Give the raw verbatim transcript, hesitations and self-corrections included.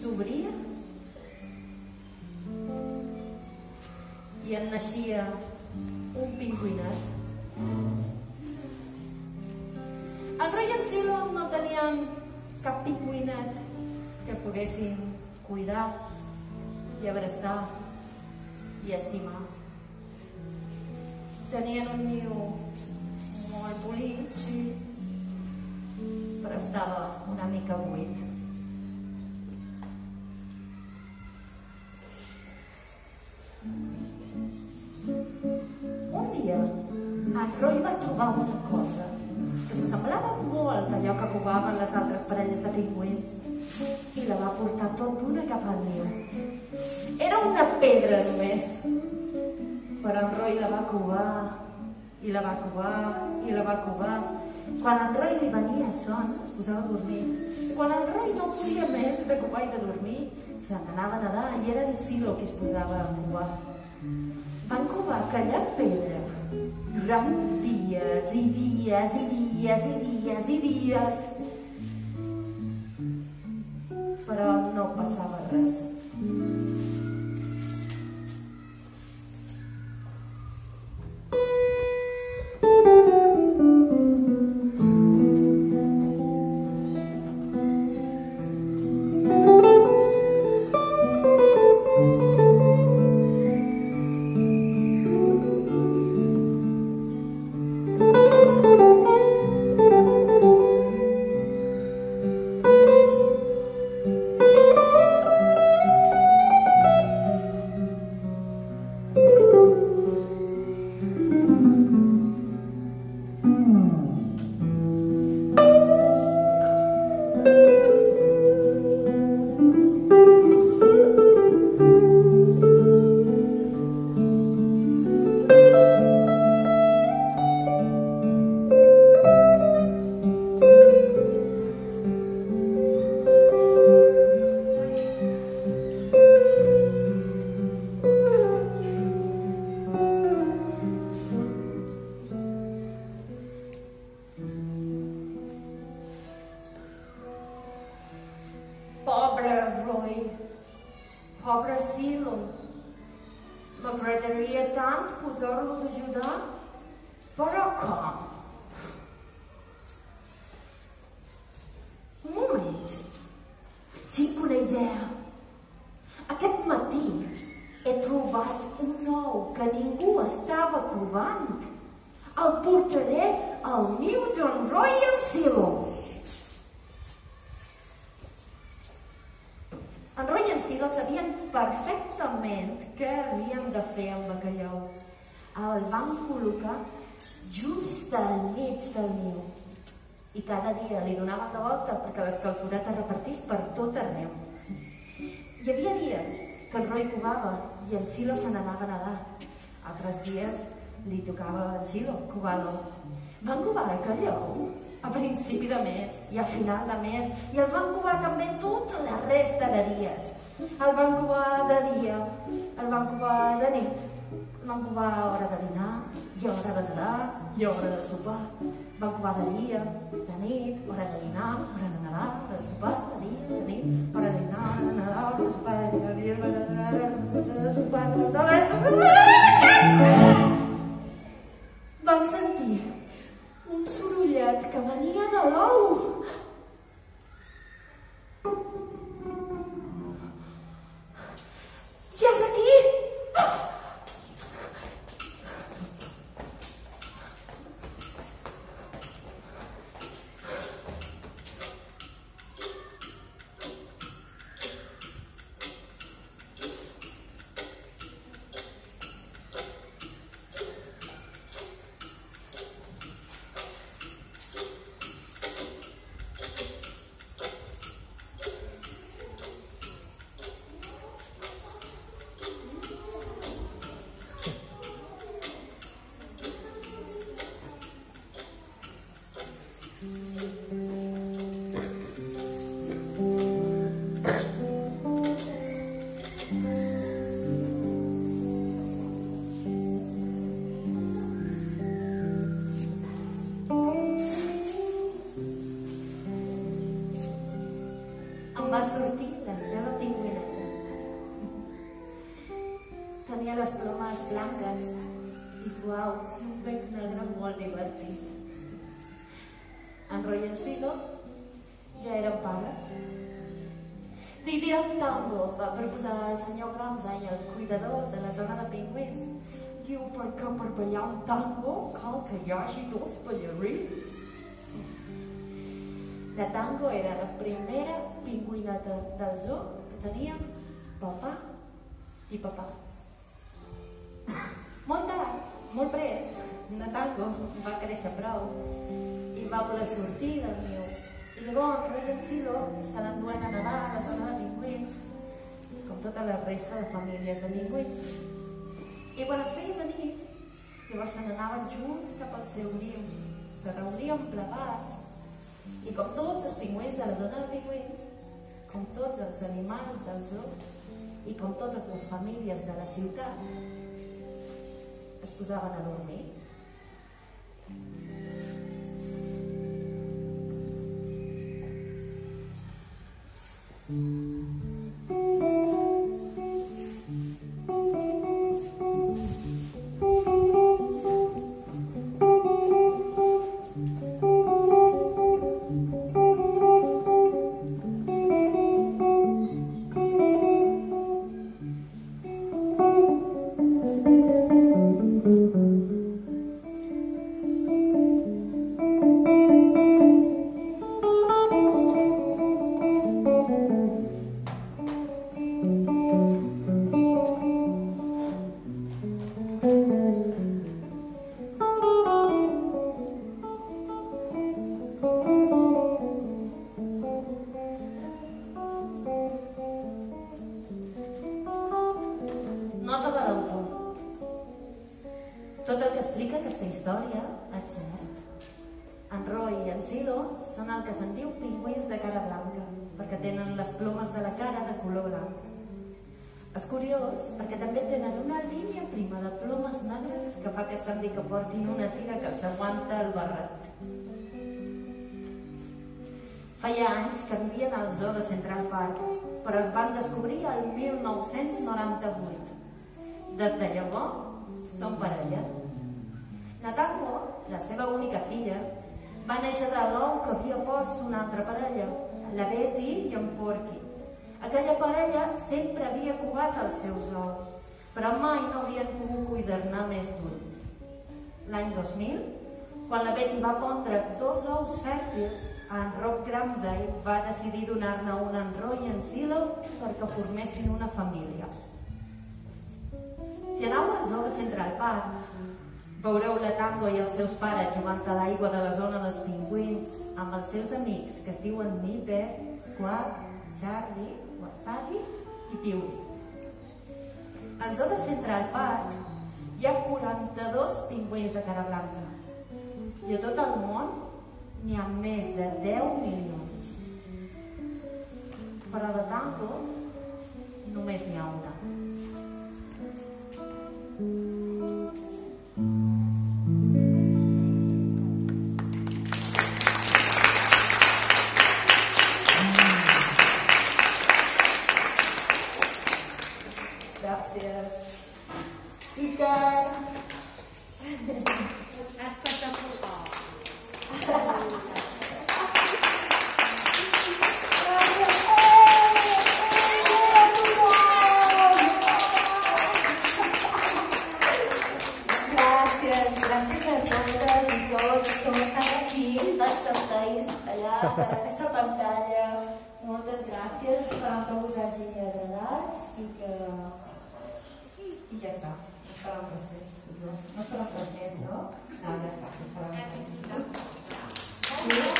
s'obria i en naixia un pingüinet. En Roy i en Silo no tenien cap pingüinet que poguessin cuidar i abraçar i estimar. Tenien un niu molt bonic, sí, però estava una mica buit. Un dia, en Roy va trobar una cosa que s'assemblava molt a allò que covaven les altres parelles de pingüins i la va portar tot d'una cap al niu. Era una pedra només, però en Roy la va covar i la va covar i la va covar. Quan en Roy li venia son, es posava a dormir. Quan en Roy no podia més de covar i de dormir, se n'anava a nedar i era en Silo qui es posava a covar. Van covar aquella pedra durant dies i dies i dies i dies i dies, però no passava res. Pobre Silo, m'agradaria tant poder-los ajudar, però com? Un moment, tinc una idea. Aquest matí he trobat un ou que ningú estava covant. El portaré al niu d'en Roy i en Silo. En Roy i en Silo sabien perfectament què havien de fer amb aquell ou. El van col·locar just al mig del niu i cada dia li donaven la volta perquè l'escalforat es repartís per tot arreu. Hi havia dies que en Roy covava i en Silo se n'anava a nedar. Altres dies li tocava a en Silo covar l'ou. Van covar aquell ou a principi de mes i a final de mes i el van covar també tota la resta de dies. El van covar de dia, el van covar de nit, el van covar a hora de dinar i a hora de nedar i a hora de sopar. Van covar de dia, de nit, hora de dinar, hora de nedar, hora de sopar, de dia, de nit, hora de dinar, hora de nedar, hora de sopar, de dia, de nit, hora de nedar, hora de sopar, hora de nedar. Van sentir un sorollet que venia de l'ou. Ja és aquí! la seva pingüineta. Tenia les plomes blanques i suaus i un bec negre molt divertit. En Roy i en Silo ja eren pares. Didier Tango va proposar al senyor Ramsay, el cuidador de la zona de pingüins. Diu, perquè per ballar un tango cal que hi hagi dos ballarins. La Tango era la primera pingüineta del zoo que tenia papà i papà. Molt tard, molt prest, la Tango va créixer prou i va poder sortir del niu. I llavors Roy i en Silo se l'enduen a nedar a la zona de pingüins, com tota la resta de famílies de pingüins. I quan es feia de nit, llavors se n'anaven junts cap al seu niu, se reunien plegats, i com tots els pingüins de la zona de pingüins, com tots els animals del zoo, i com totes les famílies de la ciutat, es posaven a dormir. Nota de l'autor. Tot el que explica aquesta història és cert. En Roy i en Silo són el que se'n diu pingüins de cara blanca, perquè tenen les plomes de la cara de color blanc. És curiós perquè també tenen una línia prima de plomes negres que fa que sembli que portin una tira que els aguanta el barret. Feia anys que vivien al zoo de Central Park, però es van descobrir el mil nou-cents noranta-vuit. Des de llavors són parella. La Tango, la seva única filla, va néixer de l'ou que havia post una altra parella, la Betty i en Porky. Aquella parella sempre havia cugat els seus ous, però mai no havien pogut cuidar-ne més d'un. L'any dos mil, quan la Betty va pondre dos ous fèrtils, en Rob Ramsay va decidir donar-ne un a en Roy i en Silo perquè formessin una família. Si aneu al zoo de Central Park, veureu la Tango i els seus pares jugant a l'aigua de la zona dels pingüins amb els seus amics que es diuen Nipper, Squawk, Charlie, Wasabi i Piulis. Al zoo de Central Park hi ha quaranta-dos pingüins de cara blanca i a tot el món n'hi ha més de deu milions. Però de Tango només n'hi ha una. Gràcies. Iker. Espectacular. Aquesta pantalla, moltes gràcies, esperam que us hagi agradat i que... i ja està, no esperam res més, no esperam res més, no? No, ja està, no esperam res més.